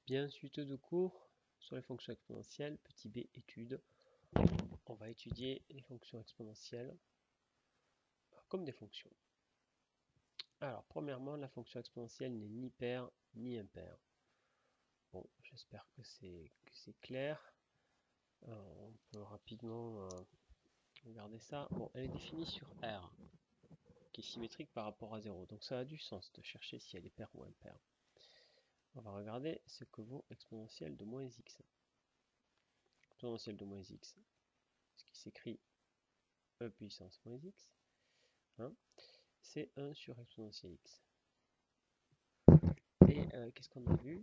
Bien, suite de cours sur les fonctions exponentielles, petit b, étude. On va étudier les fonctions exponentielles comme des fonctions. Alors, premièrement, la fonction exponentielle n'est ni paire ni impaire. Bon, j'espère que c'est clair. On peut rapidement regarder ça. Bon, elle est définie sur R, qui est symétrique par rapport à 0. Donc ça a du sens de chercher si elle est paire ou impaire. On va regarder ce que vaut exponentielle de moins x. Exponentielle de moins x, ce qui s'écrit e puissance moins x, hein, c'est 1 sur exponentielle x. Et qu'est-ce qu'on a vu?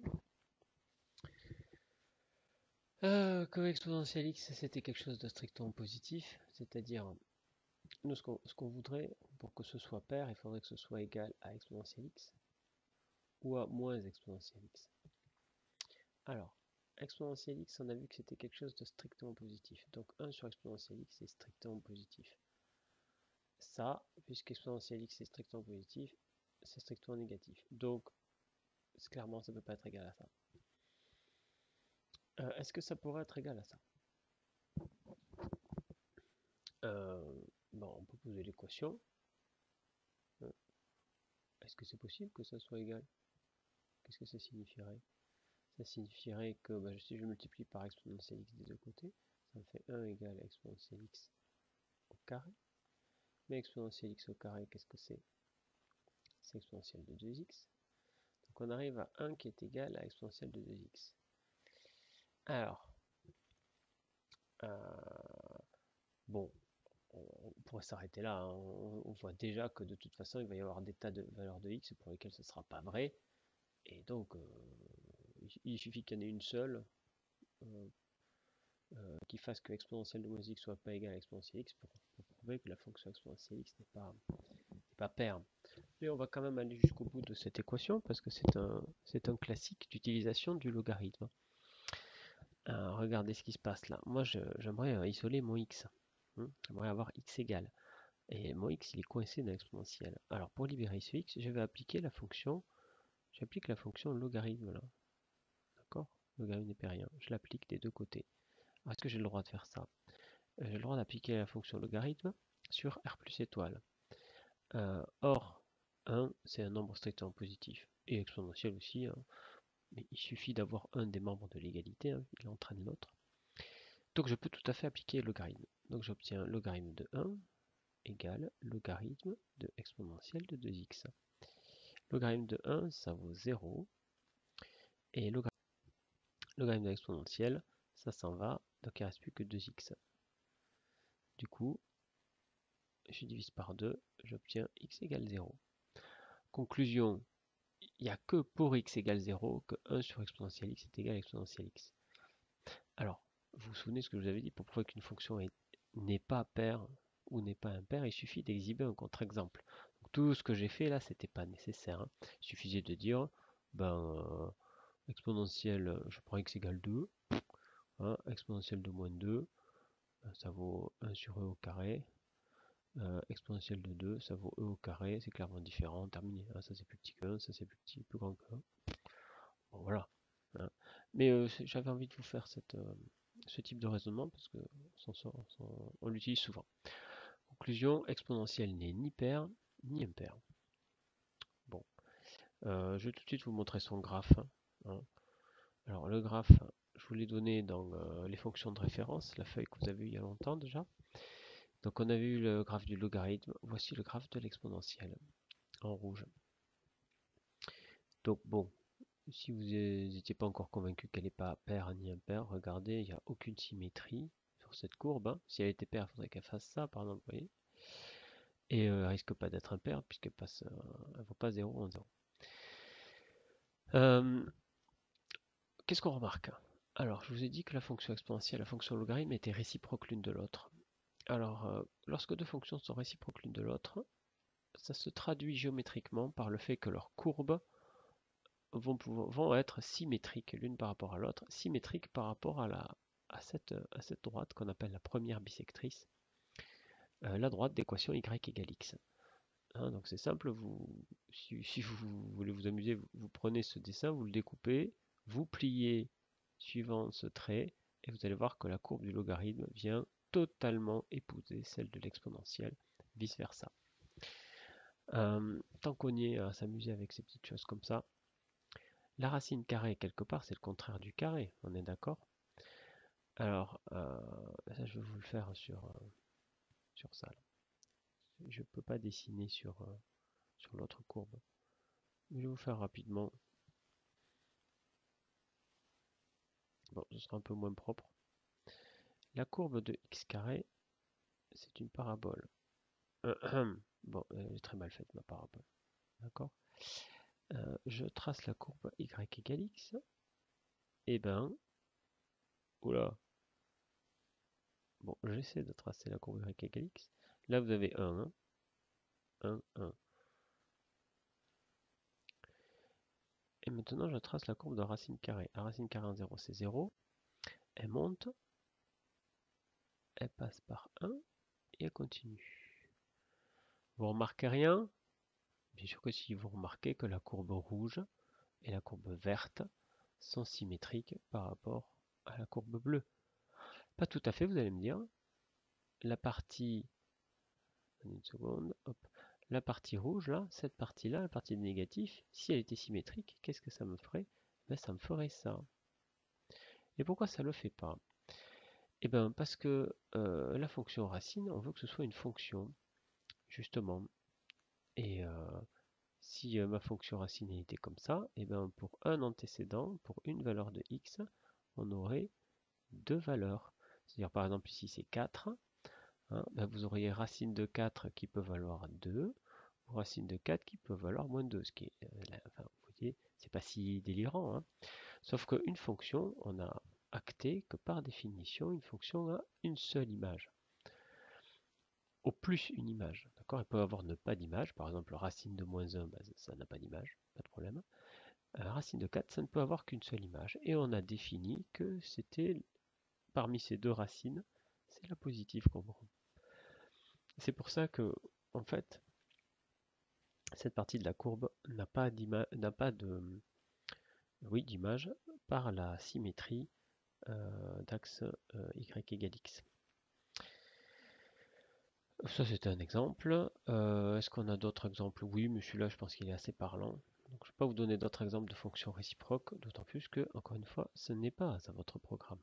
Que exponentielle x c'était quelque chose de strictement positif, c'est-à-dire nous ce qu'on voudrait pour que ce soit pair, il faudrait que ce soit égal à exponentielle x ou à moins exponentielle x. Alors, exponentielle x, on a vu que c'était quelque chose de strictement positif. Donc 1 sur exponentielle x est strictement positif. Ça, puisque exponentielle x est strictement positif, c'est strictement négatif. Donc, clairement, ça ne peut pas être égal à ça. Est-ce que ça pourrait être égal à ça? Bon, on peut poser l'équation. Est-ce que c'est possible que ça soit égal? Qu'est-ce que ça signifierait? Ça signifierait que si je multiplie par exponentielle x des deux côtés, ça me fait 1 égale exponentielle x au carré. Mais exponentielle x au carré, qu'est-ce que c'est? C'est exponentielle de 2x. Donc on arrive à 1 qui est égal à exponentielle de 2x. Alors, bon, on pourrait s'arrêter là, hein. On voit déjà que de toute façon il va y avoir des tas de valeurs de x pour lesquelles ce ne sera pas vrai, et donc il suffit qu'il y en ait une seule qui fasse que exponentielle de moins x soit pas égale à exponentielle x pour prouver que la fonction exponentielle x n'est pas paire. Mais on va quand même aller jusqu'au bout de cette équation parce que c'est un classique d'utilisation du logarithme. Regardez ce qui se passe là. Moi j'aimerais isoler mon x. J'aimerais avoir x égale. Et mon x il est coincé dans l'exponentielle. Alors pour libérer ce x, je vais appliquer la fonction. J'applique la fonction logarithme là. D'accord? Logarithme népérien. Je l'applique des deux côtés. Est-ce que j'ai le droit de faire ça? J'ai le droit d'appliquer la fonction logarithme sur r plus étoile. Or, 1 c'est un nombre strictement positif. Et exponentiel aussi. Hein. Mais il suffit d'avoir un des membres de l'égalité. Hein, il entraîne l'autre. Donc je peux tout à fait appliquer le logarithme. Donc j'obtiens logarithme de 1 égale logarithme de exponentielle de 2x. Logarithme de 1, ça vaut 0. Et logarithme de l'exponentielle, ça s'en va. Donc il ne reste plus que 2x. Du coup, je divise par 2, j'obtiens x égale 0. Conclusion, il n'y a que pour x égale 0 que 1 sur exponentielle x est égal à exponentielle x. Alors, vous vous souvenez ce que je vous avais dit, pour prouver qu'une fonction n'est pas paire ou n'est pas impaire, il suffit d'exhiber un contre-exemple. Tout ce que j'ai fait là, c'était pas nécessaire. Hein. Il suffisait de dire, exponentielle, je prends x égale 2, hein, exponentielle de moins 2, ça vaut 1 sur e au carré, exponentielle de 2, ça vaut e au carré, c'est clairement différent, terminé. Hein, ça c'est plus petit que 1, ça c'est plus grand que 1. Bon, voilà. Hein. Mais j'avais envie de vous faire ce type de raisonnement parce que on l'utilise souvent. Conclusion, exponentielle n'est ni paire ni impaire. Bon, je vais tout de suite vous montrer son graphe. Hein. Alors le graphe, je vous l'ai donné dans les fonctions de référence, la feuille que vous avez vue il y a longtemps déjà. Donc on a vu le graphe du logarithme, voici le graphe de l'exponentielle en rouge. Donc bon, si vous n'étiez pas encore convaincu qu'elle n'est pas paire ni impaire, regardez, il n'y a aucune symétrie sur cette courbe. Hein. Si elle était paire, il faudrait qu'elle fasse ça, par exemple, vous voyez. Et elle risque pas d'être impaire puisqu'elle ne vaut pas 0 en 0. Qu'est-ce qu'on remarque? Alors, je vous ai dit que la fonction exponentielle et la fonction logarithme étaient réciproques l'une de l'autre. Alors, lorsque deux fonctions sont réciproques l'une de l'autre, ça se traduit géométriquement par le fait que leurs courbes vont être symétriques l'une par rapport à l'autre, symétriques par rapport à cette droite qu'on appelle la première bisectrice, la droite d'équation y égale x. Hein, donc c'est simple, si vous voulez vous amuser, vous prenez ce dessin, vous le découpez, vous pliez suivant ce trait et vous allez voir que la courbe du logarithme vient totalement épouser celle de l'exponentielle, vice-versa. Tant qu'on y est à s'amuser avec ces petites choses comme ça, la racine carrée, quelque part, c'est le contraire du carré, on est d'accord? Alors, ça, je vais vous le faire sur ça. Je ne peux pas dessiner sur l'autre courbe. Je vais vous faire rapidement. Bon, ce sera un peu moins propre. La courbe de x carré, c'est une parabole. Bon, j'ai très mal faite ma parabole. D'accord? Je trace la courbe y égale x. Et ben, oula. Bon, j'essaie de tracer la courbe y égale x. Là, vous avez 1, 1, 1. Et maintenant, je trace la courbe de racine carrée. La racine carrée en 0, c'est 0. Elle monte. Elle passe par 1 et elle continue. Vous remarquez rien? Bien sûr que si, vous remarquez que la courbe rouge et la courbe verte sont symétriques par rapport à la courbe bleue. Pas tout à fait, vous allez me dire. La partie, une seconde, hop, la partie rouge là, cette partie-là, la partie négative, si elle était symétrique, qu'est-ce que ça me ferait? Ben, ça me ferait ça. Et pourquoi ça ne le fait pas? Eh bien, parce que la fonction racine, on veut que ce soit une fonction, justement. Et si ma fonction racine était comme ça, et bien pour un antécédent, pour une valeur de x, on aurait deux valeurs. C'est-à-dire par exemple ici c'est 4, hein, ben vous auriez racine de 4 qui peut valoir 2, ou racine de 4 qui peut valoir moins 2, ce qui est, enfin, vous voyez, c'est pas si délirant. Hein. Sauf qu'une fonction, on a acté que par définition, une fonction a une seule image. Au plus une image. D'accord? Elle peut avoir ne pas d'image. Par exemple, racine de moins 1, ben, ça n'a pas d'image, pas de problème. Racine de 4, ça ne peut avoir qu'une seule image. Et on a défini que c'était, parmi ces deux racines, c'est la positive qu'on prend. C'est pour ça que, en fait, cette partie de la courbe n'a pas d'image par la symétrie d'axe y égale x. Ça c'est un exemple. Est-ce qu'on a d'autres exemples? Oui, mais celui-là je pense qu'il est assez parlant. Donc, je ne vais pas vous donner d'autres exemples de fonctions réciproques, d'autant plus que, encore une fois, ce n'est pas à votre programme.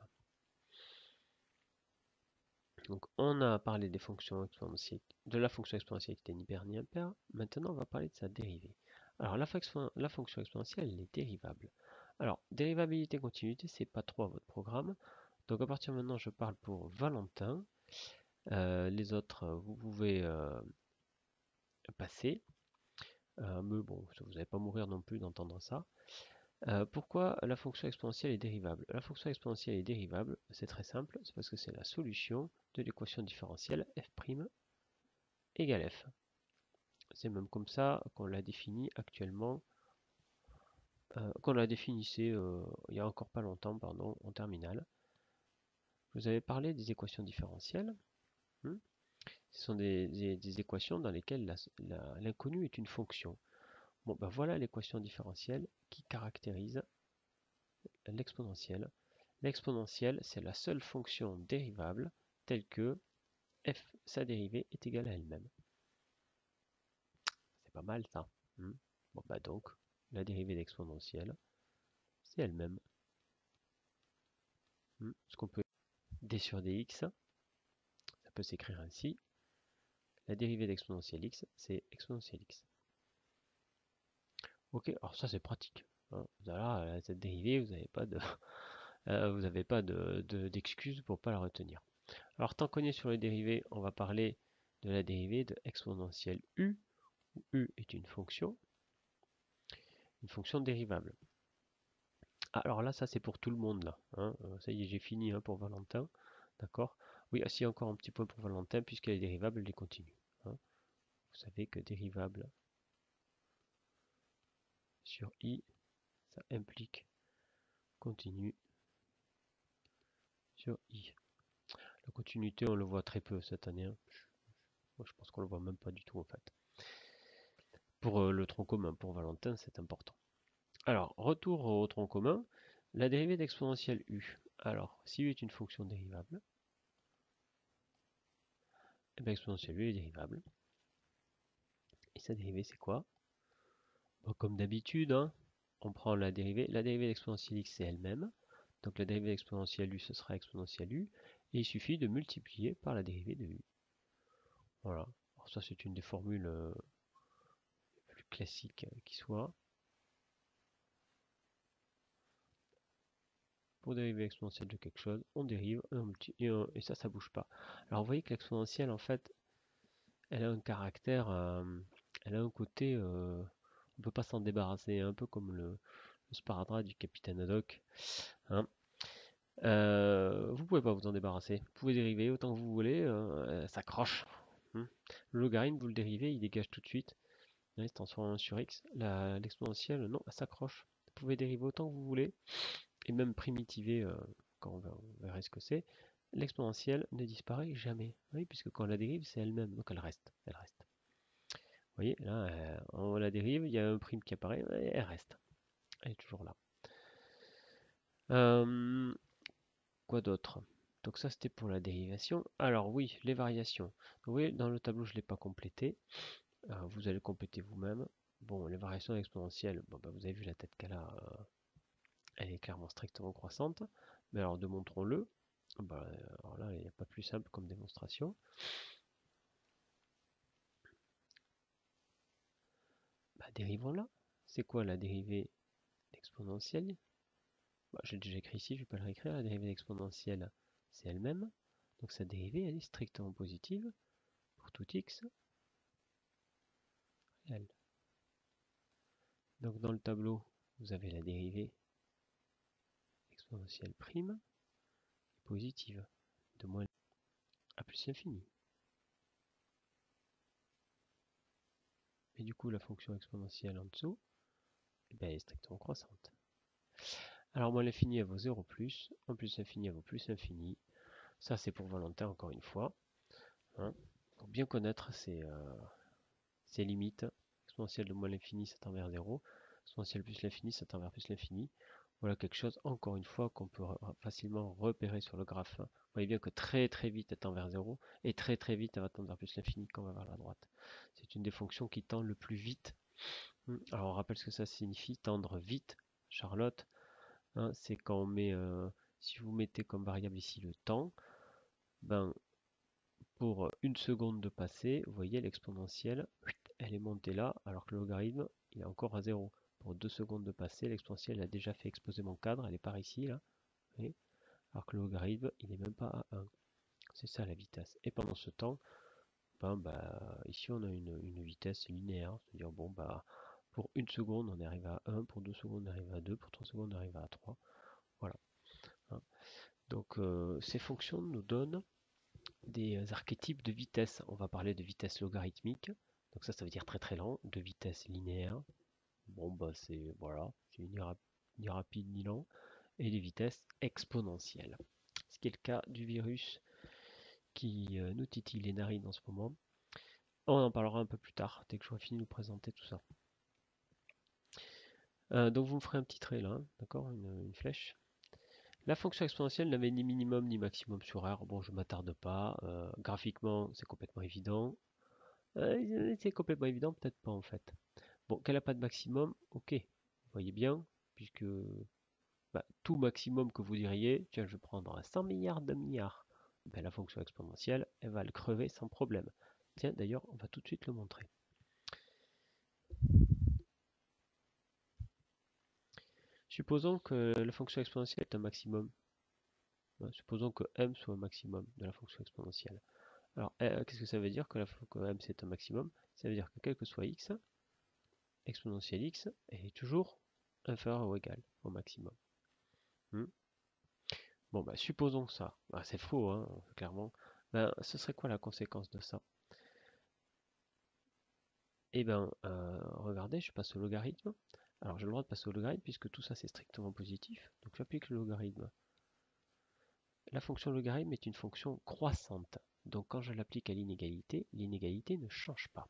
Donc on a parlé des fonctions exponentielles, de la fonction exponentielle qui était ni paire ni impair. Maintenant on va parler de sa dérivée. Alors la fonction exponentielle elle est dérivable. Alors dérivabilité continuité c'est pas trop à votre programme. Donc à partir de maintenant je parle pour Valentin. Les autres vous pouvez passer. Mais bon vous n'allez pas mourir non plus d'entendre ça. Pourquoi la fonction exponentielle est dérivable? La fonction exponentielle est dérivable, c'est très simple, c'est parce que c'est la solution de l'équation différentielle f' égale f. C'est même comme ça qu'on l'a défini actuellement, qu'on l'a définissé il y a encore pas longtemps, pardon, en terminale. Je vous avais parlé des équations différentielles. Ce sont des équations dans lesquelles l'inconnu est une fonction. Bon, ben voilà l'équation différentielle qui caractérise l'exponentielle. L'exponentielle, c'est la seule fonction dérivable telle que f, sa dérivée, est égale à elle-même. C'est pas mal ça. Bon, bah donc, la dérivée d'exponentielle, c'est elle-même. Ce qu'on peut d sur dx, ça peut s'écrire ainsi. La dérivée d'exponentielle x, c'est exponentielle x. Ok, alors ça c'est pratique. Hein. Là, cette dérivée, vous n'avez pas de, vous n'avez pas d'excuse pour pas la retenir. Alors tant qu'on est sur les dérivées, on va parler de la dérivée de exponentielle u, où u est une fonction dérivable. Alors là, ça c'est pour tout le monde là. Hein. Ça y est, j'ai fini hein, pour Valentin. D'accord? Oui, si encore un petit point pour Valentin, puisqu'elle est dérivable, elle est continue. Hein. Vous savez que dérivable sur i, ça implique continu sur i. La continuité, on le voit très peu cette année. Hein. Moi, je pense qu'on le voit même pas du tout en fait. Pour le tronc commun, pour Valentin, c'est important. Alors, retour au tronc commun. la dérivée d'exponentielle u. Alors, si u est une fonction dérivable, eh bien, exponentielle u est dérivable. Et sa dérivée, c'est quoi? Bon, comme d'habitude, hein, on prend la dérivée. La dérivée d'exponentielle x, c'est elle-même. Donc la dérivée d'exponentielle u, ce sera exponentielle u. Et il suffit de multiplier par la dérivée de u. Voilà. Alors ça, c'est une des formules plus classiques qui soit. Pour dériver exponentielle de quelque chose, on dérive et ça, ça bouge pas. Alors vous voyez que l'exponentielle, en fait, elle a un caractère, elle a un côté, on peut pas s'en débarrasser, un peu comme le sparadrap du capitaine Haddock. Hein. Vous pouvez pas vous en débarrasser. Vous pouvez dériver autant que vous voulez, elle s'accroche. Hein. Le logarithme, vous le dérivez, il dégage tout de suite. Il se transforme en 1 sur x. L'exponentielle, non, elle s'accroche. Vous pouvez dériver autant que vous voulez, et même primitiver quand on verra ce que c'est. L'exponentielle ne disparaît jamais. Oui, puisque quand on la dérive, c'est elle-même, donc elle reste. Elle reste. Vous voyez, là, on la dérive, il y a un prime qui apparaît, et elle reste. Elle est toujours là. Quoi d'autre? Donc ça, c'était pour la dérivation. Alors oui, les variations. Oui, dans le tableau, je ne l'ai pas complété. Vous allez compléter vous-même. Bon, les variations exponentielles, bon, bah, vous avez vu la tête qu'elle a, elle est clairement strictement croissante. Mais alors, démontrons-le. Bah, alors là, il n'y a pas plus simple comme démonstration. Bah, dérivons-la. C'est quoi la dérivée exponentielle? Bah, j'ai déjà écrit ici, je ne vais pas le réécrire. La dérivée exponentielle, c'est elle-même. Donc sa dérivée, elle est strictement positive pour tout x réel. Donc dans le tableau, vous avez la dérivée exponentielle prime positive de moins à plus l'infini. Et du coup, la fonction exponentielle en dessous, eh bien, elle est strictement croissante. Alors moins l'infini, elle vaut 0 plus, en plus l'infini, elle vaut plus l'infini. Ça, c'est pour Valentin, encore une fois. Hein. Pour bien connaître ses limites. Exponentielle de moins l'infini, ça tend vers 0. Exponentielle plus l'infini, ça tend vers plus l'infini. Voilà quelque chose, encore une fois, qu'on peut facilement repérer sur le graphe. Vous voyez bien que très très vite, elle tend vers 0, et très très vite, elle va tendre vers plus l'infini quand on va vers la droite. C'est une des fonctions qui tend le plus vite. Alors on rappelle ce que ça signifie, tendre vite, Charlotte. Hein, c'est quand on met, si vous mettez comme variable ici le temps, ben, pour une seconde de passé, vous voyez l'exponentielle, elle est montée là, alors que le logarithme, il est encore à 0. Pour 2 secondes de passé, l'exponentielle a déjà fait exploser mon cadre, elle est par ici, là. Voyez, alors que le logarithme, il n'est même pas à 1. C'est ça la vitesse. Et pendant ce temps, ben, bah, ici on a une vitesse linéaire, c'est-à-dire bon, bah, pour une seconde on arrive à 1, pour 2 secondes on arrive à 2, pour 3 secondes on arrive à 3. Voilà. Hein. Donc ces fonctions nous donnent des archétypes de vitesse. On va parler de vitesse logarithmique. Donc ça veut dire très très lent, de vitesse linéaire. Bon bah c'est voilà, c'est ni rapide ni lent. Et de vitesse exponentielle. Ce qui est le cas du virus qui nous titille les narines en ce moment. On en parlera un peu plus tard, dès que j'aurai fini de vous présenter tout ça. Donc vous me ferez un petit trait là, hein, d'accord, une flèche. La fonction exponentielle n'avait ni minimum ni maximum sur R. Bon, je ne m'attarde pas. Graphiquement, c'est complètement évident. C'est complètement évident, peut-être pas en fait. Bon, qu'elle n'a pas de maximum, ok. Vous voyez bien, puisque bah, tout maximum que vous diriez, tiens, je vais prendre 100 milliards de milliards. Ben, la fonction exponentielle, elle va le crever sans problème. Tiens, d'ailleurs, on va tout de suite le montrer. Supposons que la fonction exponentielle est un maximum. Supposons que m soit un maximum de la fonction exponentielle. Alors, qu'est-ce que ça veut dire que m c'est un maximum? Ça veut dire que quel que soit x, exponentielle x est toujours inférieur ou égal au maximum. Bon, bah, supposons ça. Bah, c'est faux, hein, clairement. Ben, ce serait quoi la conséquence de ça? Eh bien, regardez, je passe au logarithme. Alors, j'ai le droit de passer au logarithme puisque tout ça c'est strictement positif. Donc, j'applique le logarithme. La fonction logarithme est une fonction croissante. Donc, quand je l'applique à l'inégalité, l'inégalité ne change pas.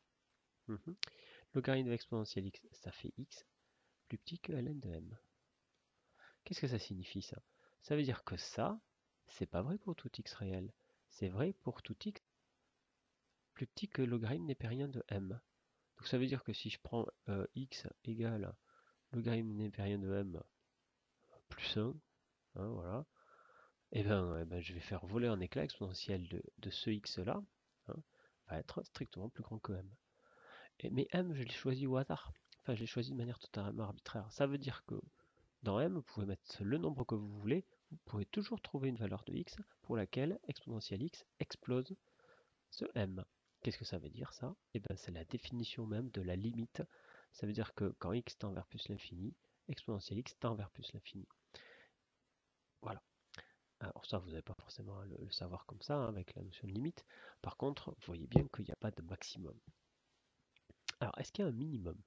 Logarithme exponentielle x, ça fait x plus petit que ln de m. Qu'est-ce que ça signifie ça? Ça veut dire que ça, c'est pas vrai pour tout x réel. C'est vrai pour tout x plus petit que logarithme népérien de m. Donc ça veut dire que si je prends x égale logarithme népérien de m plus 1, hein, voilà, et ben, je vais faire voler en éclat exponentielle de ce x là, hein, va être strictement plus grand que m. Mais m, je l'ai choisi au hasard. Enfin, je l'ai choisi de manière totalement arbitraire. Ça veut dire que dans m, vous pouvez mettre le nombre que vous voulez, vous pouvez toujours trouver une valeur de x pour laquelle exponentielle x explose ce m. Qu'est-ce que ça veut dire ça? Eh ben, c'est la définition même de la limite. Ça veut dire que quand x tend vers plus l'infini, exponentielle x tend vers plus l'infini. Voilà. Alors ça, vous n'avez pas forcément à le savoir comme ça, hein, avec la notion de limite. Par contre, vous voyez bien qu'il n'y a pas de maximum. Alors, est-ce qu'il y a un minimum?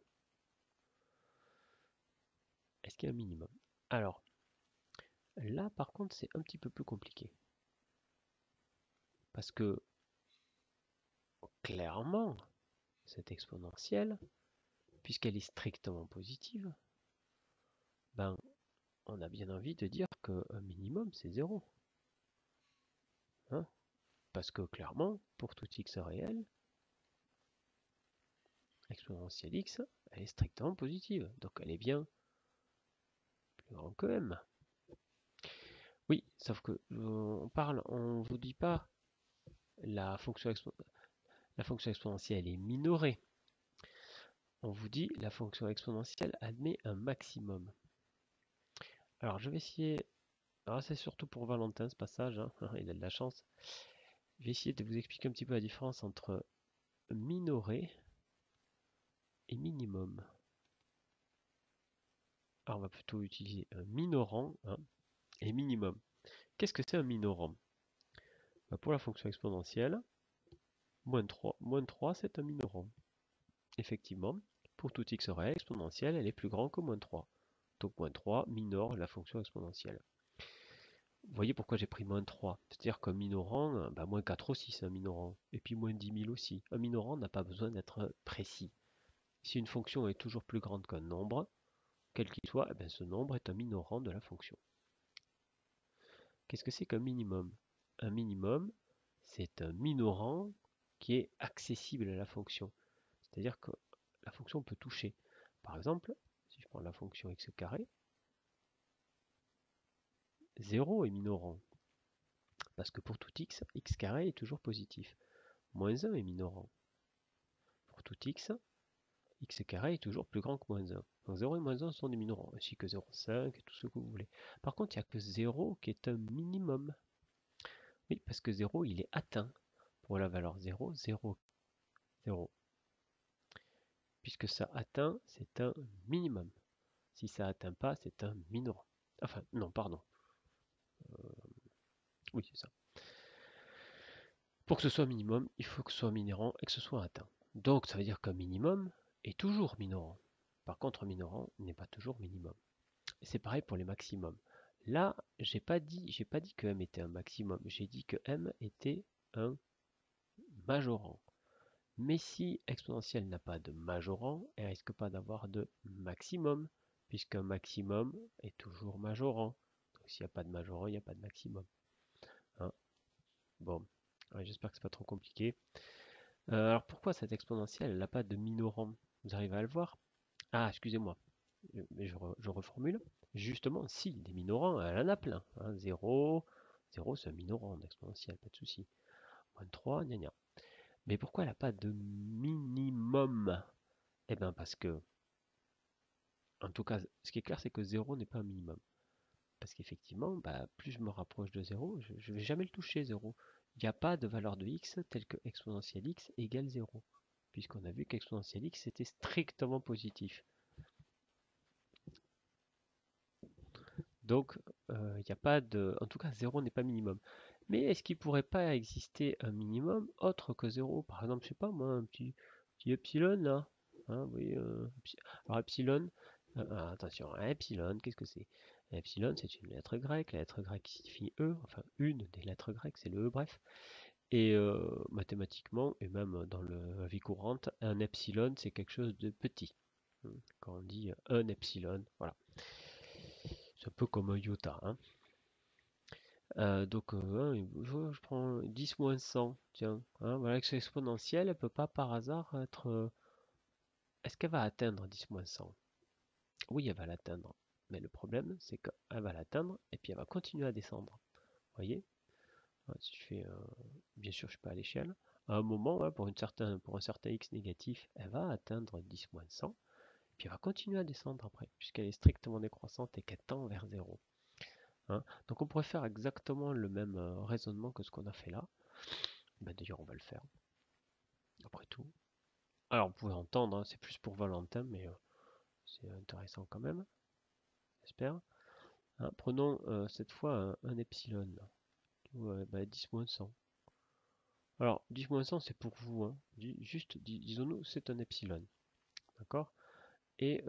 Est-ce qu'il y a un minimum? Alors, là, par contre, c'est un petit peu plus compliqué. Parce que, clairement, cette exponentielle, puisqu'elle est strictement positive, ben, on a bien envie de dire qu'un minimum, c'est 0. Hein? Parce que, clairement, pour tout x réel, exponentielle x, elle est strictement positive. Donc, elle est bien plus grande que m. Oui, sauf que on vous dit pas la fonction exponentielle est minorée. On vous dit la fonction exponentielle admet un maximum. Alors je vais essayer, alors c'est surtout pour Valentin ce passage, hein, il a de la chance. Je vais essayer de vous expliquer un petit peu la différence entre minoré et minimum. Alors on va plutôt utiliser un minorant, hein, et minimum. Qu'est-ce que c'est un minorant? Pour la fonction exponentielle, moins 3 c'est un minorant. Effectivement, pour tout x réel exponentielle, elle est plus grande que moins 3. Donc moins 3 minore la fonction exponentielle. Vous voyez pourquoi j'ai pris moins 3. C'est-à-dire qu'un minorant, bah, moins 4 aussi c'est un minorant. Et puis moins 10 000 aussi. Un minorant n'a pas besoin d'être précis. Si une fonction est toujours plus grande qu'un nombre, quel qu'il soit, eh bien, ce nombre est un minorant de la fonction. Qu'est-ce que c'est qu'un minimum? Un minimum, c'est un minorant qui est accessible à la fonction. C'est-à-dire que la fonction peut toucher. Par exemple, si je prends la fonction x carré, 0 est minorant. Parce que pour tout x, x carré est toujours positif. Moins 1 est minorant. Pour tout x, x carré est toujours plus grand que moins 1. Donc 0 et moins 1 sont des minorants, ainsi que 0,5 et tout ce que vous voulez. Par contre, il n'y a que 0 qui est un minimum. Oui, parce que 0, il est atteint. Pour la valeur 0, 0, 0. Puisque ça atteint, c'est un minimum. Si ça atteint pas, c'est un minorant. Enfin, non, pardon. Oui, c'est ça. Pour que ce soit minimum, il faut que ce soit minorant et que ce soit atteint. Donc ça veut dire qu'un minimum est toujours minorant. Par contre, un minorant n'est pas toujours minimum. C'est pareil pour les maximums. Là, j'ai pas dit que m était un maximum, j'ai dit que m était un majorant. Mais si exponentielle n'a pas de majorant, elle risque pas d'avoir de maximum, puisqu'un maximum est toujours majorant. Donc s'il n'y a pas de majorant, il n'y a pas de maximum. Hein? Bon, ouais, j'espère que c'est pas trop compliqué. Alors pourquoi cette exponentielle n'a pas de minorant? Vous arrivez à le voir? Ah, excusez-moi, mais je reformule. Justement, si, des minorants, elle en a plein. Hein. 0, 0 c'est un minorant d'exponentielle, pas de souci. Moins 3, gna gna. Mais pourquoi elle n'a pas de minimum? Eh bien parce que, en tout cas, ce qui est clair, c'est que 0 n'est pas un minimum. Parce qu'effectivement, bah, plus je me rapproche de 0, je ne vais jamais le toucher, 0. Il n'y a pas de valeur de x telle que exponentielle x égale 0. Puisqu'on a vu qu'exponentielle x était strictement positif. Donc, il n'y a pas de... En tout cas, 0 n'est pas minimum. Mais est-ce qu'il ne pourrait pas exister un minimum autre que 0? Par exemple, je sais pas moi, un petit epsilon là. Hein, vous voyez, alors epsilon, attention, un epsilon, qu'est-ce que c'est? Un epsilon, c'est une lettre grecque. La lettre grecque signifie E, enfin une des lettres grecques, c'est le E, bref. Et mathématiquement, et même dans la vie courante, un epsilon, c'est quelque chose de petit. Quand on dit un epsilon, voilà. C'est peu comme un iota. Hein. Donc, je prends 10 moins 100. Tiens, hein, voilà que c'est exponentielle, elle peut pas par hasard être. Est-ce qu'elle va atteindre 10 moins 100? Oui, elle va l'atteindre. Mais le problème, c'est qu'elle va l'atteindre et puis elle va continuer à descendre. Vous voyez? Si je fais, bien sûr, je suis pas à l'échelle. À un moment, pour un certain x négatif, elle va atteindre 10 moins 100. Puis elle va continuer à descendre après, puisqu'elle est strictement décroissante et qu'elle tend vers 0. Hein. Donc on pourrait faire exactement le même raisonnement que ce qu'on a fait là. D'ailleurs, on va le faire, après tout. Alors, vous pouvez entendre, hein, c'est plus pour Valentin, mais c'est intéressant quand même, j'espère. Hein, prenons cette fois un epsilon, 10-100. Alors, 10-100, c'est pour vous, hein. Juste, disons-nous, c'est un epsilon. D'accord? Et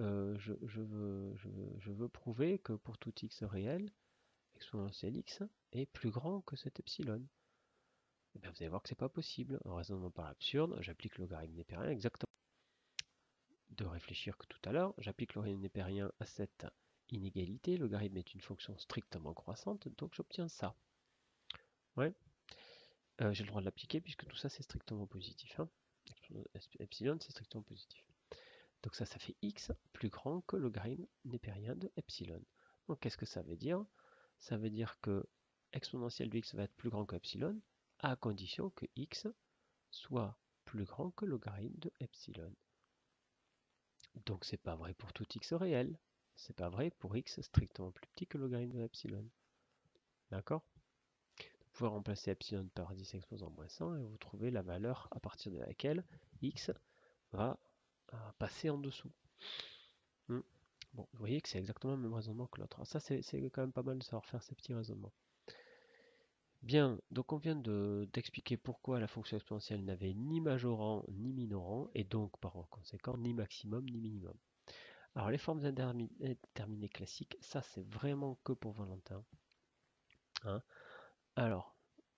je veux prouver que pour tout x réel, exponentielle x est plus grand que cet epsilon. Et bien, vous allez voir que c'est pas possible. En raisonnement par l'absurde, j'applique le logarithme népérien exactement de réfléchir que tout à l'heure. J'applique le logarithme népérien à cette inégalité. Le logarithme est une fonction strictement croissante, donc j'obtiens ça. Ouais. J'ai le droit de l'appliquer puisque tout ça c'est strictement positif. Hein. Epsilon c'est strictement positif. Donc ça fait x plus grand que le logarithme népérien de epsilon. Donc qu'est-ce que ça veut dire? Ça veut dire que exponentielle de x va être plus grand que epsilon à condition que x soit plus grand que le logarithme de epsilon. Donc c'est pas vrai pour tout x réel. C'est pas vrai pour x strictement plus petit que le logarithme de epsilon. D'accord? Vous pouvez remplacer epsilon par 10 exposant moins 100 et vous trouvez la valeur à partir de laquelle x va passer en dessous. Bon, vous voyez que c'est exactement le même raisonnement que l'autre. Ça, c'est quand même pas mal de savoir faire ces petits raisonnements. Bien, donc on vient d'expliquer pourquoi la fonction exponentielle n'avait ni majorant ni minorant, et donc par conséquent ni maximum ni minimum. Alors les formes indéterminées classiques, ça c'est vraiment que pour Valentin. Hein. Alors,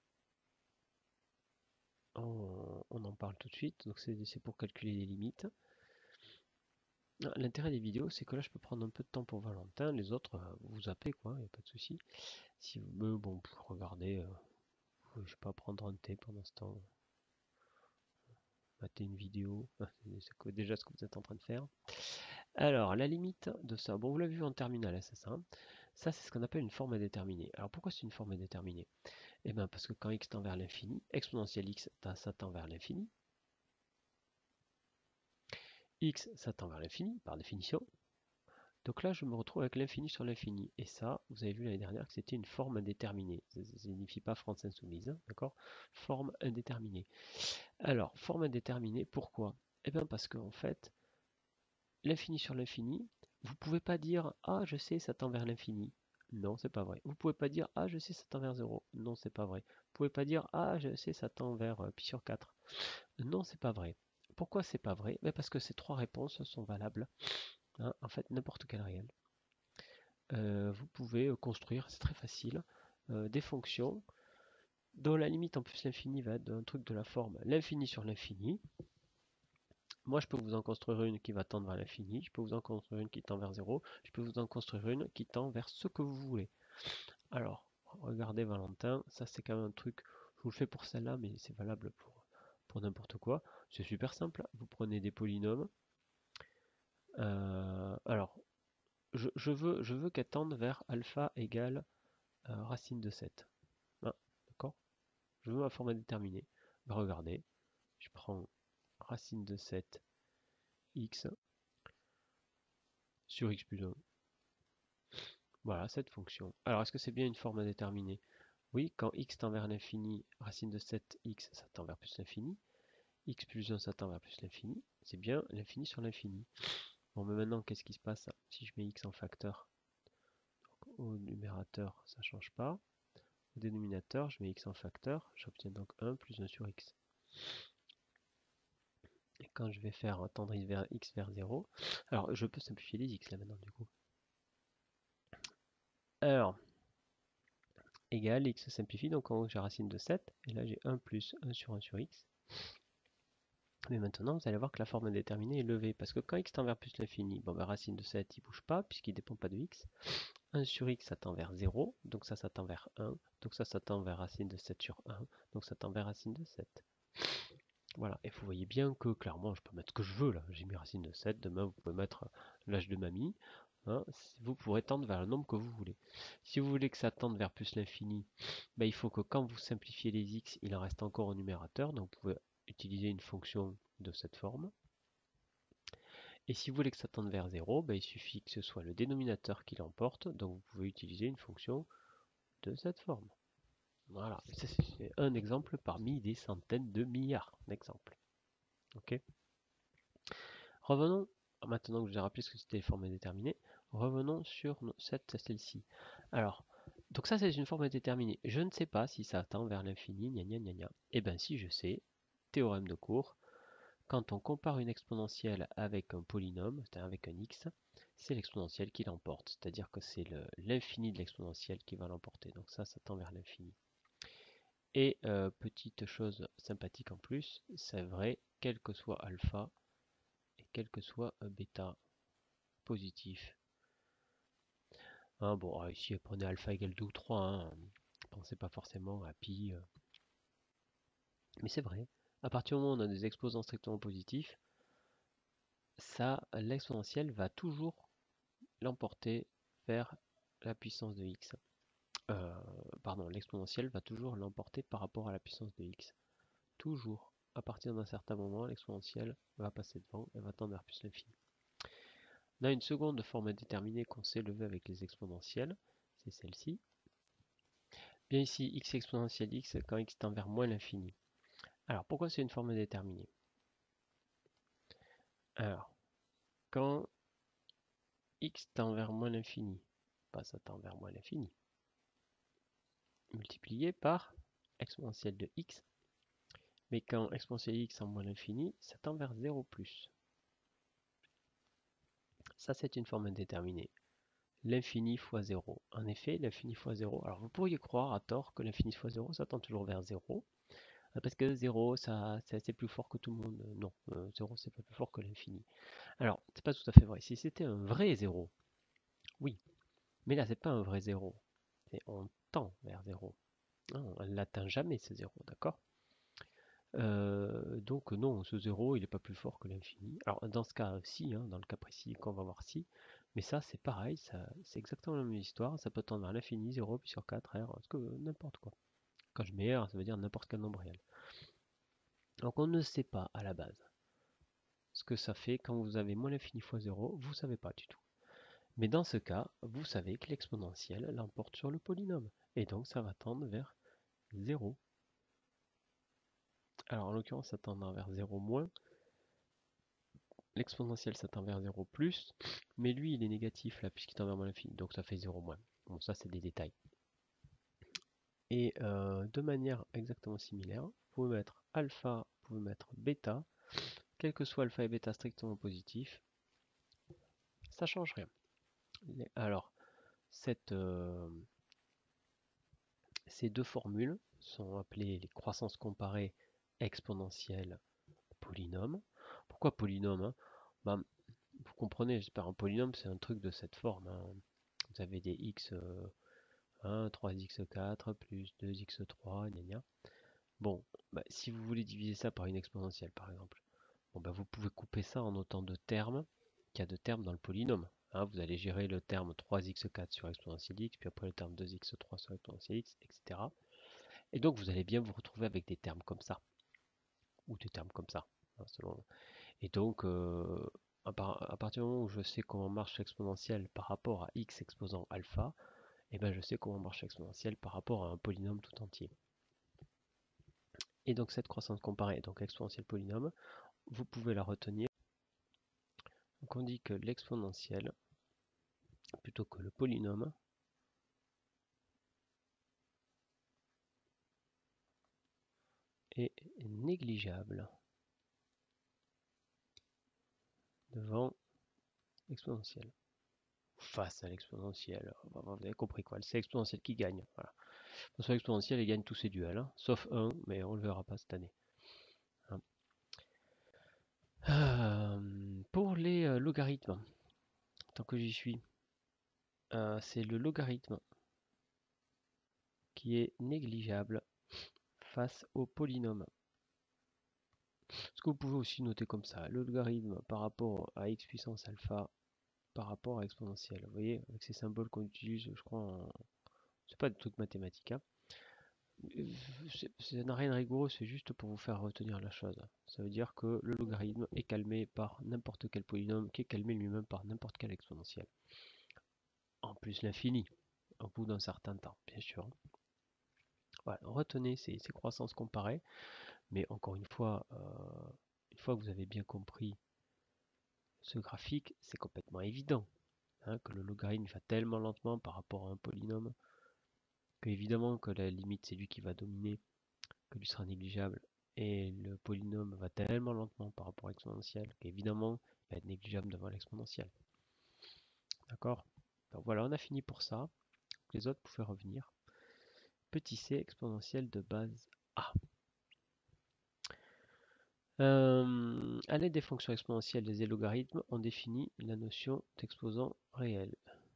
on en parle tout de suite, donc c'est pour calculer les limites. L'intérêt des vidéos, c'est que là je peux prendre un peu de temps pour Valentin, les autres, vous zappez quoi, il n'y a pas de souci. Si vous, bon, regardez, je vais pas prendre un thé pendant ce temps, mater une vidéo, c'est déjà ce que vous êtes en train de faire. Alors, la limite de ça, bon, vous l'avez vu en terminale, c'est ça. Ça, c'est ce qu'on appelle une forme indéterminée. Alors, pourquoi c'est une forme indéterminée? Eh bien, parce que quand x tend vers l'infini, exponentielle x, ça tend vers l'infini. X, ça tend vers l'infini, par définition. Donc là, je me retrouve avec l'infini sur l'infini. Et ça, vous avez vu l'année dernière que c'était une forme indéterminée. Ça ne signifie pas France Insoumise, hein, d'accord? Forme indéterminée. Alors, forme indéterminée, pourquoi? Eh bien, parce qu'en fait, l'infini sur l'infini, vous pouvez pas dire ah je sais ça tend vers l'infini. Non, c'est pas vrai. Vous pouvez pas dire ah je sais ça tend vers 0. Non, c'est pas vrai. Vous pouvez pas dire ah je sais ça tend vers pi sur 4. Non, c'est pas vrai. Pourquoi c'est pas vrai? Parce que ces trois réponses sont valables. Hein, en fait, n'importe quel réel. Vous pouvez construire, c'est très facile, des fonctions dont la limite en plus l'infini va être un truc de la forme l'infini sur l'infini. Moi, je peux vous en construire une qui va tendre vers l'infini, je peux vous en construire une qui tend vers 0, je peux vous en construire une qui tend vers ce que vous voulez. Alors, regardez Valentin, ça c'est quand même un truc, je vous le fais pour celle-là, mais c'est valable pour n'importe quoi. C'est super simple, vous prenez des polynômes. Alors, je veux qu'elle tende vers alpha égale racine de 7. Ah, d'accord? Je veux ma forme indéterminée. Ben, regardez, je prends racine de 7 x sur x plus 1. Voilà, cette fonction. Alors, est-ce que c'est bien une forme indéterminée? Oui, quand x tend vers l'infini, racine de 7x, ça tend vers plus l'infini. X plus 1, ça tend vers plus l'infini. C'est bien l'infini sur l'infini. Bon, mais maintenant, qu'est-ce qui se passe si je mets x en facteur? Donc, au numérateur, ça ne change pas. Au dénominateur, je mets x en facteur. J'obtiens donc 1 plus 1 sur x. Et quand je vais faire tendre x vers 0, alors je peux simplifier les x là maintenant du coup. Alors, égal, x se simplifie, donc en haut j'ai racine de 7, et là j'ai 1 plus 1 sur x. Mais maintenant, vous allez voir que la forme indéterminée est levée, parce que quand x tend vers plus l'infini, bon, ben, racine de 7, il ne bouge pas, puisqu'il ne dépend pas de x. 1 sur x, ça tend vers 0, donc ça tend vers 1, donc ça tend vers racine de 7 sur 1, donc ça tend vers racine de 7. Voilà, et vous voyez bien que clairement, je peux mettre ce que je veux là. J'ai mis racine de 7, demain vous pouvez mettre l'âge de mamie. Hein, vous pourrez tendre vers le nombre que vous voulez. Si vous voulez que ça tende vers plus l'infini, ben, il faut que quand vous simplifiez les x, il en reste encore au numérateur, donc vous pouvez utiliser une fonction de cette forme. Et si vous voulez que ça tende vers 0, ben, il suffit que ce soit le dénominateur qui l'emporte, donc vous pouvez utiliser une fonction de cette forme. Voilà, c'est un exemple parmi des centaines de milliards d'exemples. Ok. Revenons, maintenant que je vous ai rappelé ce que c'était les formes déterminées, revenons sur celle-ci. Alors, donc ça c'est une forme déterminée. Je ne sais pas si ça tend vers l'infini, gna gna gna gna. Eh bien si je sais, théorème de cours, quand on compare une exponentielle avec un polynôme, c'est-à-dire avec un x, c'est l'exponentielle qui l'emporte. C'est-à-dire que c'est l'infini de l'exponentielle qui va l'emporter. Donc ça tend vers l'infini. Et petite chose sympathique en plus, c'est vrai, quel que soit alpha, et quel que soit bêta positif. Hein, bon, ici, prenez alpha égale 2 ou 3, hein, pensez pas forcément à pi. Mais c'est vrai, à partir du moment où on a des exposants strictement positifs, ça, l'exponentielle va toujours l'emporter vers la puissance de x. Pardon, l'exponentielle va toujours l'emporter par rapport à la puissance de x. Toujours. À partir d'un certain moment, l'exponentielle va passer devant et va tendre vers plus l'infini. On a une seconde forme déterminée qu'on sait lever avec les exponentielles, c'est celle-ci. Bien ici, x exponentielle x quand x tend vers moins l'infini. Alors, pourquoi c'est une forme déterminée? Alors, quand x tend vers moins l'infini, bah, ça tend vers moins l'infini, multiplié par exponentielle de x, mais quand exponentielle x tend moins l'infini, ça tend vers 0 plus. Ça, c'est une forme indéterminée. L'infini fois 0. En effet, l'infini fois 0, alors vous pourriez croire à tort que l'infini fois 0, ça tend toujours vers 0, parce que 0, c'est plus fort que tout le monde. Non, 0, c'est pas plus fort que l'infini. Alors, c'est pas tout à fait vrai. Si c'était un vrai 0, oui. Mais là, c'est pas un vrai 0. On tend vers 0. On ne l'atteint jamais, ce 0, d'accord? Donc non, ce 0, il n'est pas plus fort que l'infini. Alors, dans ce cas, si, hein, dans le cas précis qu'on va voir si. Mais ça, c'est pareil, c'est exactement la même histoire. Ça peut tendre vers l'infini, 0, puis sur 4, R, que n'importe quoi. Quand je mets R, ça veut dire n'importe quel nombre réel. Donc on ne sait pas à la base ce que ça fait quand vous avez moins l'infini fois 0, vous ne savez pas du tout. Mais dans ce cas, vous savez que l'exponentielle l'emporte sur le polynôme. Et donc ça va tendre vers 0. Alors en l'occurrence, ça tend vers 0 moins. L'exponentielle, ça tend vers 0 plus. Mais lui, il est négatif là, puisqu'il tend vers moins l'infini. Donc ça fait 0 moins. Bon, ça, c'est des détails. Et de manière exactement similaire, vous pouvez mettre alpha, vous pouvez mettre bêta. Quel que soit alpha et bêta strictement positif, ça change rien. Alors, ces deux formules sont appelées les croissances comparées exponentielles polynômes. Pourquoi polynôme, hein? Ben, vous comprenez, j'espère, un polynôme, c'est un truc de cette forme, hein. Vous avez des x 1, 3x4 plus 2x3, gna gna. Bon, ben, si vous voulez diviser ça par une exponentielle, par exemple, bon, ben, vous pouvez couper ça en autant de termes qu'il y a de termes dans le polynôme. Hein, vous allez gérer le terme 3x4 sur exponentielle x, puis après le terme 2x3 sur exponentielle x, etc. Et donc vous allez bien vous retrouver avec des termes comme ça, ou des termes comme ça. Hein, selon... Et donc, à partir du moment où je sais comment marche l'exponentielle par rapport à x exposant alpha, et ben je sais comment marche l'exponentielle par rapport à un polynôme tout entier. Et donc cette croissance comparée, donc exponentielle polynôme, vous pouvez la retenir. Donc on dit que l'exponentielle, plutôt que le polynôme, est négligeable devant l'exponentielle. Face à l'exponentielle. Vous avez compris quoi, c'est l'exponentielle qui gagne. Voilà. Soit l'exponentielle elle gagne tous ses duels, hein, sauf un, mais on ne le verra pas cette année. Hein. Pour les logarithmes, tant que j'y suis, c'est le logarithme qui est négligeable face au polynôme. Ce que vous pouvez aussi noter comme ça, le logarithme par rapport à x puissance alpha par rapport à exponentielle. Vous voyez, avec ces symboles qu'on utilise, je crois, c'est pas des trucs mathématiques, hein. Ça n'a rien de rigoureux, c'est juste pour vous faire retenir la chose. Ça veut dire que le logarithme est calmé par n'importe quel polynôme, qui est calmé lui-même par n'importe quelle exponentielle. En plus l'infini, au bout d'un certain temps, bien sûr. Voilà, retenez ces croissances comparées, mais encore une fois que vous avez bien compris ce graphique, c'est complètement évident, hein, que le logarithme va tellement lentement par rapport à un polynôme, que évidemment que la limite c'est lui qui va dominer, que lui sera négligeable, et le polynôme va tellement lentement par rapport à l'exponentielle, qu'évidemment il va être négligeable devant l'exponentielle. D'accord? Donc voilà, on a fini pour ça. Les autres pouvaient revenir. Petit c exponentielle de base a. À l'aide des fonctions exponentielles des logarithmes, on définit la notion d'exposant réel.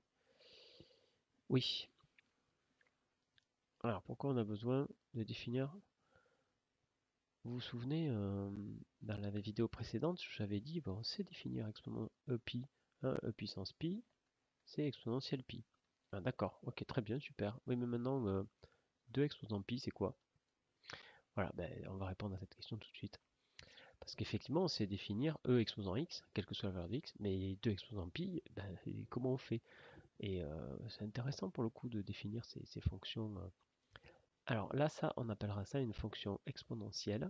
Oui. Alors pourquoi on a besoin de définir? Vous vous souvenez, dans la vidéo précédente, j'avais dit, bon, c'est définir exponent e pi, e puissance pi, c'est exponentielle pi. Ah, d'accord, ok, très bien, super. Oui, mais maintenant, 2 exposant pi, c'est quoi? Voilà, ben, on va répondre à cette question tout de suite. Parce qu'effectivement, c'est définir e exposant x, quelle que soit la valeur de x, mais 2 exposant pi, ben, comment on fait? Et c'est intéressant pour le coup de définir ces fonctions. Alors là, ça, on appellera ça une fonction exponentielle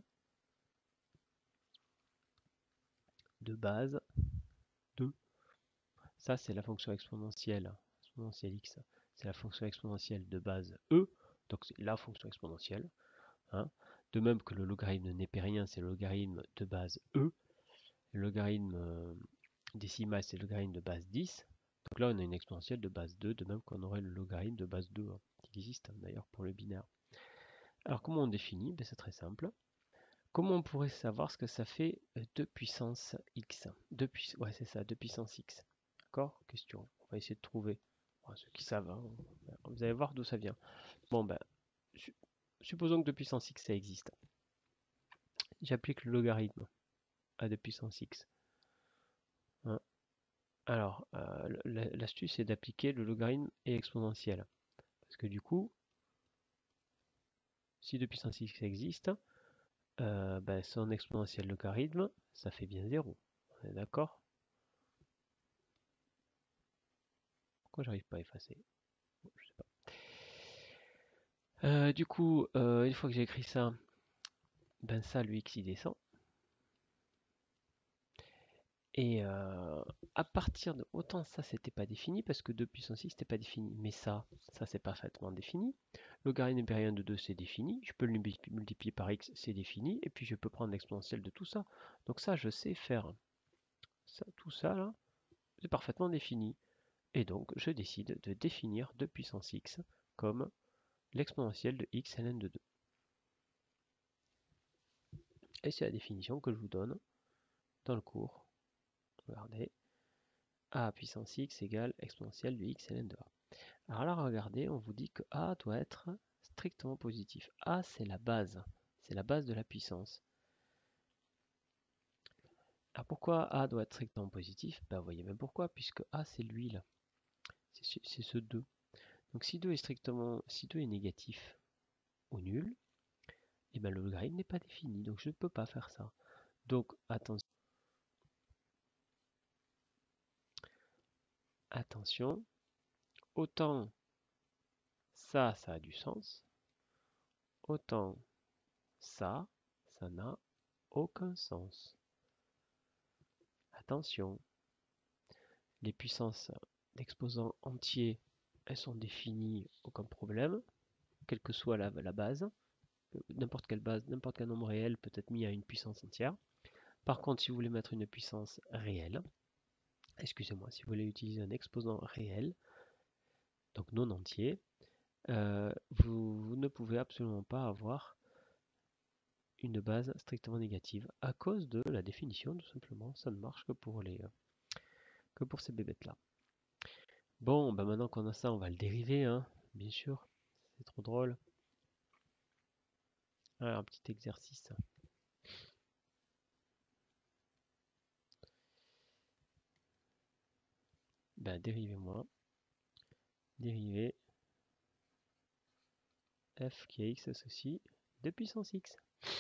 de base 2. Ça, c'est la fonction exponentielle x. C'est la fonction exponentielle de base e, donc c'est la fonction exponentielle, hein. De même que le logarithme népérien, c'est le logarithme de base e. Le logarithme décimal, c'est le logarithme de base 10. Donc là, on a une exponentielle de base 2, de même qu'on aurait le logarithme de base 2, hein, qui existe d'ailleurs pour le binaire. Alors comment on définit? Ben, c'est très simple. Comment on pourrait savoir ce que ça fait 2 puissance x? Ouais, c'est ça, 2 puissance x. D'accord? Question. On va essayer de trouver. Bon, ceux qui savent, hein, vous allez voir d'où ça vient. Bon, ben, supposons que 2 puissance x, ça existe. J'applique le logarithme à 2 puissance x. Hein. Alors, l'astuce est d'appliquer le logarithme et exponentielle. Parce que du coup, si 2 puissance x existe, ben, son exponentielle logarithme, ça fait bien 0. On est d'accord? Pourquoi j'arrive pas à effacer? Bon, je sais pas. Du coup, une fois que j'ai écrit ça, ben ça, le x, il descend. Et à partir de... Autant ça, c'était pas défini, parce que 2 puissance x, c'était pas défini. Mais ça c'est parfaitement défini. Logarithme népérien de 2, c'est défini. Je peux le multiplier par x, c'est défini. Et puis, je peux prendre l'exponentielle de tout ça. Donc ça, je sais faire. Ça, tout ça, là, c'est parfaitement défini. Et donc, je décide de définir 2 puissance x comme l'exponentielle de x ln de 2. Et c'est la définition que je vous donne dans le cours. Regardez. A puissance x égale exponentielle de x ln de a. Alors là, regardez, on vous dit que a doit être strictement positif. A, c'est la base. C'est la base de la puissance. Alors pourquoi a doit être strictement positif? Ben, vous voyez même pourquoi, puisque a, c'est l'huile. C'est ce 2. Donc si 2 est négatif ou nul, et ben le logarithme n'est pas défini. Donc je ne peux pas faire ça. Donc attention, autant ça a du sens, autant ça n'a aucun sens. Attention, les puissances d'exposants entiers, elles sont définies, aucun problème, quelle que soit la base. N'importe quelle base, n'importe quel nombre réel peut être mis à une puissance entière. Par contre, si vous voulez mettre une puissance réelle, excusez-moi, si vous voulez utiliser un exposant réel, donc non entier, vous ne pouvez absolument pas avoir une base strictement négative à cause de la définition, tout simplement. Ça ne marche que pour ces bébêtes là. Bon, ben maintenant qu'on a ça, on va le dériver, hein, bien sûr. C'est trop drôle. Alors, un petit exercice. Ben, dérivez-moi. Dériver f qui est x ceci de puissance x.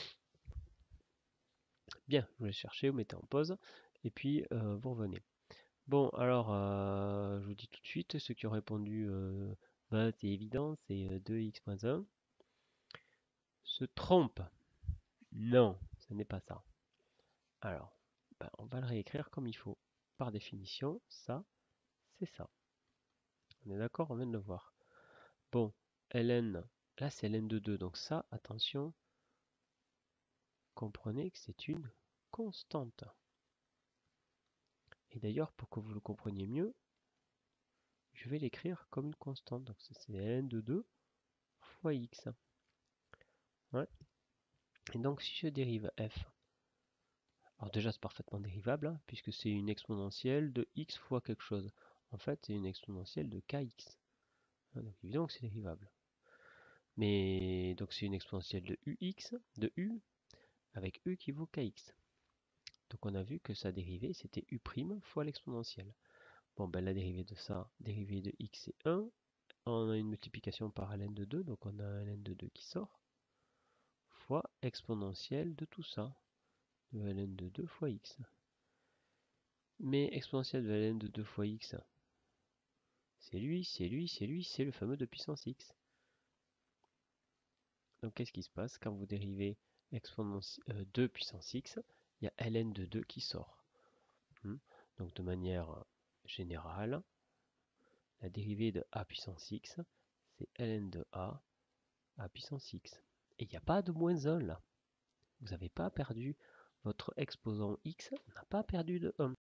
Bien, vous le cherchez, vous mettez en pause, et puis vous revenez. Bon, alors, je vous dis tout de suite, ceux qui ont répondu bah, c'est évident, c'est 2x-1, se trompent. Non, ce n'est pas ça. Alors, ben, on va le réécrire comme il faut. Par définition, ça, c'est ça. On est d'accord, on vient de le voir. Bon, ln, là c'est ln de 2, donc ça, attention, comprenez que c'est une constante. Et d'ailleurs, pour que vous le compreniez mieux, je vais l'écrire comme une constante. Donc c'est ln de 2 fois x. Ouais. Et donc si je dérive f, alors déjà c'est parfaitement dérivable, hein, puisque c'est une exponentielle de x fois quelque chose. En fait, c'est une exponentielle de kx. Donc évidemment que c'est dérivable. Mais donc c'est une exponentielle de ux, de u, avec u qui vaut kx. Donc on a vu que sa dérivée c'était u' fois l'exponentielle. Bon ben la dérivée de ça, dérivée de x c'est 1. On a une multiplication par ln de 2, donc on a un ln de 2 qui sort, fois exponentielle de tout ça, de ln de 2 fois x. Mais exponentielle de ln de 2 fois x, c'est lui, c'est lui, c'est lui, c'est le fameux de puissance x. Donc qu'est-ce qui se passe quand vous dérivez 2 puissance x? Il y a ln de 2 qui sort. Donc de manière générale, la dérivée de a puissance x, c'est ln de a puissance x. Et il n'y a pas de moins 1 là. Vous n'avez pas perdu votre exposant x, n'a pas perdu de 1.